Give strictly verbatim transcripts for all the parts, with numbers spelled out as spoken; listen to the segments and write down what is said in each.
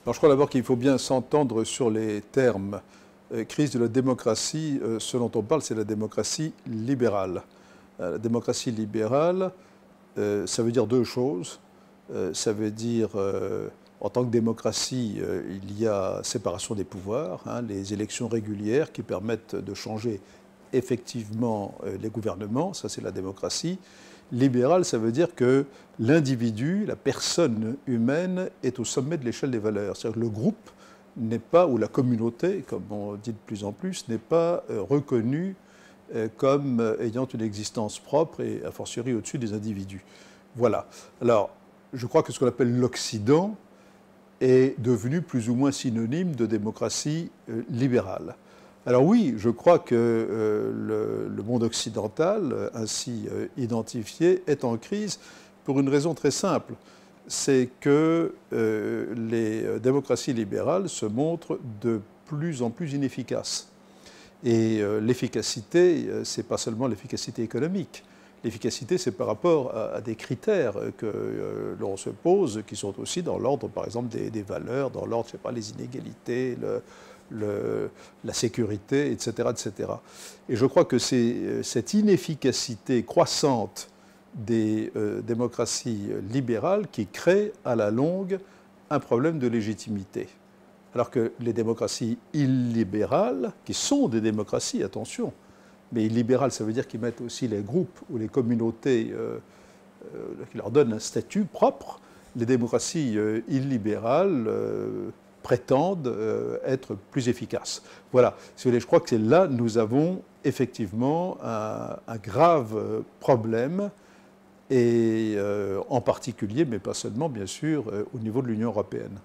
Alors je crois d'abord qu'il faut bien s'entendre sur les termes. Euh, crise de la démocratie, euh, ce dont on parle, c'est la démocratie libérale. Euh, la démocratie libérale, euh, ça veut dire deux choses. Euh, ça veut dire, euh, en tant que démocratie, euh, il y a séparation des pouvoirs, hein, les élections régulières qui permettent de changer effectivement euh, les gouvernements, ça c'est la démocratie. Libéral, ça veut dire que l'individu, la personne humaine, est au sommet de l'échelle des valeurs. C'est-à-dire que le groupe n'est pas, ou la communauté, comme on dit de plus en plus, n'est pas euh, reconnue euh, comme euh, ayant une existence propre et a fortiori au-dessus des individus. Voilà. Alors, je crois que ce qu'on appelle l'Occident est devenu plus ou moins synonyme de démocratie euh, libérale. Alors oui, je crois que euh, le, le monde occidental, euh, ainsi euh, identifié, est en crise pour une raison très simple. C'est que euh, les démocraties libérales se montrent de plus en plus inefficaces. Et euh, l'efficacité, euh, ce n'est pas seulement l'efficacité économique. L'efficacité, c'est par rapport à, à des critères que euh, l'on se pose, qui sont aussi dans l'ordre, par exemple, des, des valeurs, dans l'ordre, je sais pas, les inégalités, le, Le, la sécurité, et cetera, et cetera. Et je crois que c'est cette inefficacité croissante des euh, démocraties libérales qui crée à la longue un problème de légitimité. Alors que les démocraties illibérales, qui sont des démocraties, attention, mais illibérales, ça veut dire qu'ils mettent aussi les groupes ou les communautés, euh, euh, qui leur donnent un statut propre. Les démocraties euh, illibérales euh, prétendent euh, être plus efficaces. Voilà, si vous voulez, je crois que c'est là que nous avons effectivement un, un grave problème, et euh, en particulier, mais pas seulement, bien sûr, euh, au niveau de l'Union européenne.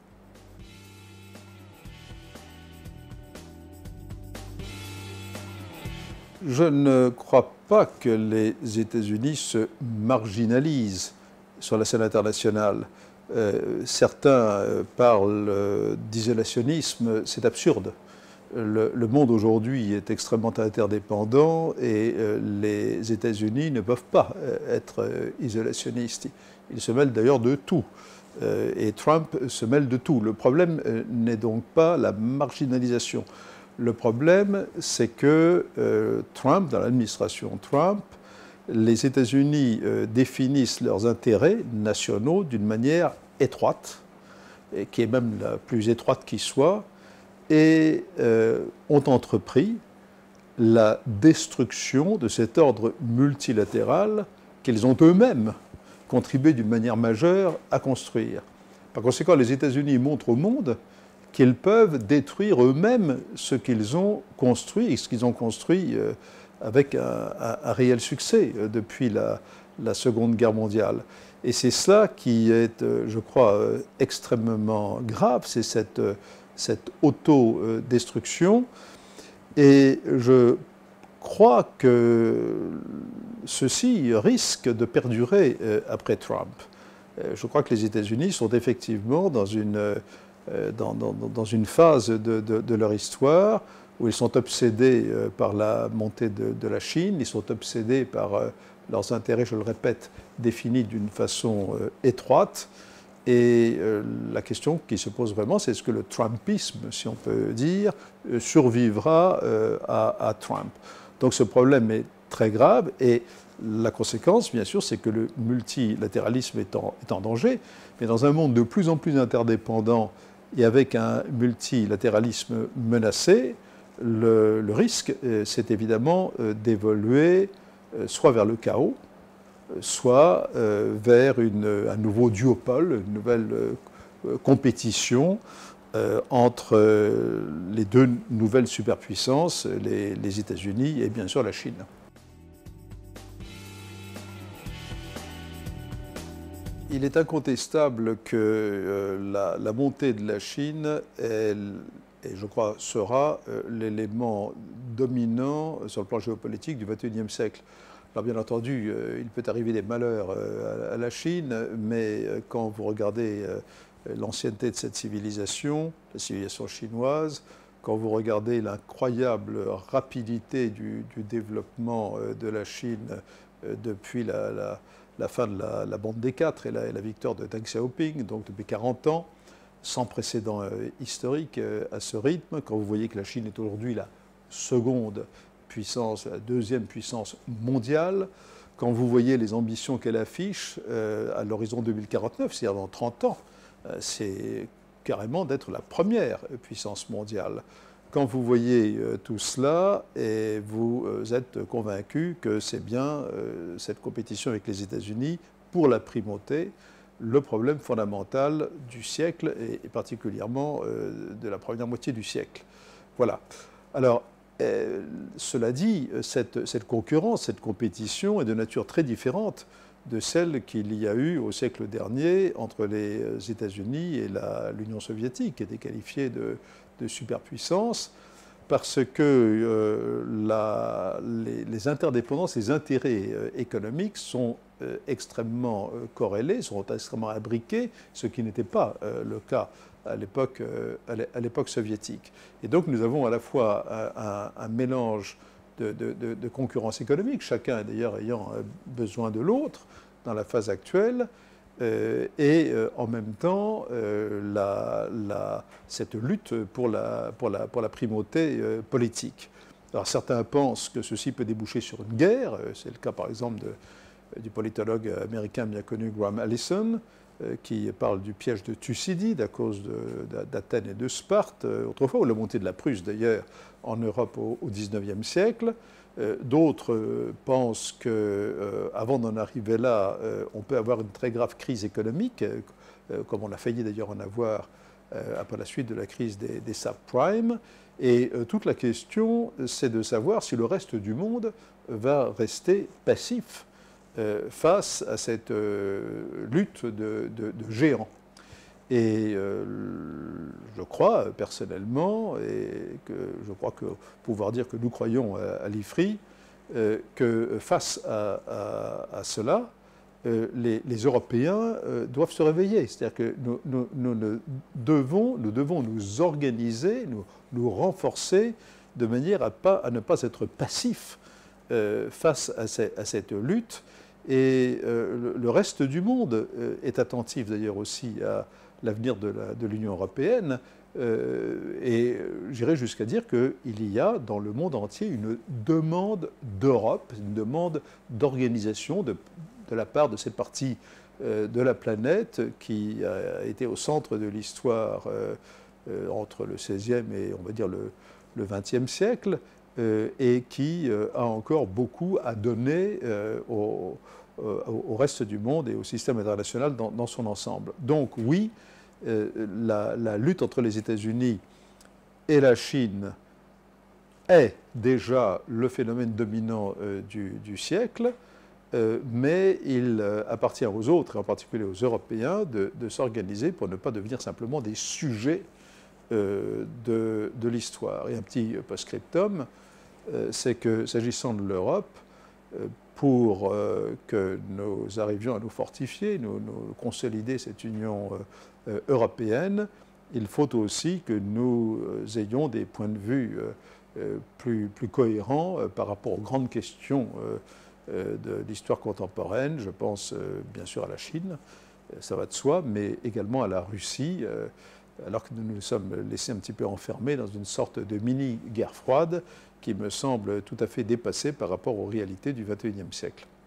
Je ne crois pas que les États-Unis se marginalisent sur la scène internationale. Euh, certains euh, parlent euh, d'isolationnisme, c'est absurde. Le, le monde aujourd'hui est extrêmement interdépendant et euh, les États-Unis ne peuvent pas euh, être euh, isolationnistes. Ils se mêlent d'ailleurs de tout. Euh, et Trump se mêle de tout. Le problème euh, n'est donc pas la marginalisation. Le problème, c'est que euh, Trump, dans l'administration Trump, les États-Unis euh, définissent leurs intérêts nationaux d'une manière étroite, et qui est même la plus étroite qui soit, et euh, ont entrepris la destruction de cet ordre multilatéral qu'ils ont eux-mêmes contribué d'une manière majeure à construire. Par conséquent, les États-Unis montrent au monde qu'ils peuvent détruire eux-mêmes ce qu'ils ont construit, et ce qu'ils ont construit euh, avec un, un, un réel succès euh, depuis la, la Seconde Guerre mondiale. Et c'est cela qui est, euh, je crois, euh, extrêmement grave, c'est cette, euh, cette autodestruction. Et je crois que ceci risque de perdurer euh, après Trump. Euh, je crois que les États-Unis sont effectivement dans une, euh, dans, dans, dans une phase de, de, de leur histoire où ils sont obsédés euh, par la montée de, de la Chine, ils sont obsédés par euh, leurs intérêts, je le répète, définis d'une façon euh, étroite. Et euh, la question qui se pose vraiment, c'est est-ce que le Trumpisme, si on peut dire, euh, survivra euh, à, à Trump. Donc ce problème est très grave et la conséquence, bien sûr, c'est que le multilatéralisme est en, est en danger, mais dans un monde de plus en plus interdépendant et avec un multilatéralisme menacé, le, le risque, euh, c'est évidemment euh, d'évoluer euh, soit vers le chaos, soit euh, vers une, un nouveau duopole, une nouvelle euh, compétition euh, entre euh, les deux nouvelles superpuissances, les, les États-Unis et bien sûr la Chine. Il est incontestable que euh, la, la montée de la Chine, elle, et je crois sera euh, l'élément dominant sur le plan géopolitique du vingt et unième siècle. Alors bien entendu, euh, il peut arriver des malheurs euh, à, à la Chine, mais euh, quand vous regardez euh, l'ancienneté de cette civilisation, la civilisation chinoise, quand vous regardez l'incroyable rapidité du, du développement euh, de la Chine euh, depuis la, la, la fin de la, la bande des quatre et la, et la victoire de Deng Xiaoping, donc depuis quarante ans, sans précédent euh, historique euh, à ce rythme. Quand vous voyez que la Chine est aujourd'hui la seconde puissance, la deuxième puissance mondiale, quand vous voyez les ambitions qu'elle affiche euh, à l'horizon deux mille quarante-neuf, c'est-à-dire dans trente ans, euh, c'est carrément d'être la première puissance mondiale. Quand vous voyez euh, tout cela, et vous euh, êtes convaincu que c'est bien euh, cette compétition avec les États-Unis pour la primauté, le problème fondamental du siècle, et, et particulièrement euh, de la première moitié du siècle. Voilà. Alors, euh, cela dit, cette, cette concurrence, cette compétition est de nature très différente de celle qu'il y a eu au siècle dernier entre les États-Unis et l'Union soviétique, qui était qualifiée de, de superpuissance, parce que euh, la, les, les interdépendances, les intérêts euh, économiques sont euh, extrêmement euh, corrélés, sont extrêmement imbriqués, ce qui n'était pas euh, le cas à l'époque euh, à l'époque soviétique. Et donc nous avons à la fois un, un mélange de, de, de, de concurrence économique, chacun d'ailleurs ayant besoin de l'autre dans la phase actuelle, euh, et euh, en même temps euh, la, la, cette lutte pour la, pour la, pour la primauté euh, politique. Alors certains pensent que ceci peut déboucher sur une guerre, c'est le cas par exemple de, du politologue américain bien connu Graham Allison, qui parle du piège de Thucydide à cause d'Athènes et de Sparte, autrefois, ou la montée de la Prusse d'ailleurs en Europe au dix-neuvième siècle. D'autres pensent qu'avant d'en arriver là, on peut avoir une très grave crise économique, comme on a failli d'ailleurs en avoir après la suite de la crise des, des subprimes. Et toute la question, c'est de savoir si le reste du monde va rester passif face à cette euh, lutte de, de, de géants. Et euh, je crois personnellement, et que je crois que pouvoir dire que nous croyons à, à l'I F R I, euh, que face à, à, à cela, euh, les, les Européens euh, doivent se réveiller. C'est-à-dire que nous, nous, nous, nous, devons, nous devons nous organiser, nous, nous renforcer de manière à, pas, à ne pas être passifs euh, face à, ces, à cette lutte. Et euh, le reste du monde euh, est attentif d'ailleurs aussi à l'avenir de l'Union européenne. Euh, et j'irais jusqu'à dire qu'il y a dans le monde entier une demande d'Europe, une demande d'organisation de, de la part de cette partie euh, de la planète qui a été au centre de l'histoire euh, euh, entre le seizième et on va dire le, le vingtième siècle. Euh, et qui euh, a encore beaucoup à donner euh, au, euh, au reste du monde et au système international dans, dans son ensemble. Donc oui, euh, la, la lutte entre les États-Unis et la Chine est déjà le phénomène dominant euh, du, du siècle, euh, mais il euh, appartient aux autres, et en particulier aux Européens, de, de s'organiser pour ne pas devenir simplement des sujets euh, de, de l'histoire. Et un petit post-scriptum, c'est que s'agissant de l'Europe, pour que nous arrivions à nous fortifier, nous, nous consolider cette Union européenne, il faut aussi que nous ayons des points de vue plus, plus cohérents par rapport aux grandes questions de l'histoire contemporaine. Je pense bien sûr à la Chine, ça va de soi, mais également à la Russie, alors que nous nous sommes laissés un petit peu enfermés dans une sorte de mini-guerre froide qui me semble tout à fait dépassée par rapport aux réalités du vingt et unième siècle.